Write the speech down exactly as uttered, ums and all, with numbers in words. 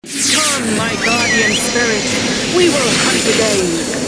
Come, my guardian spirit. We will hunt again.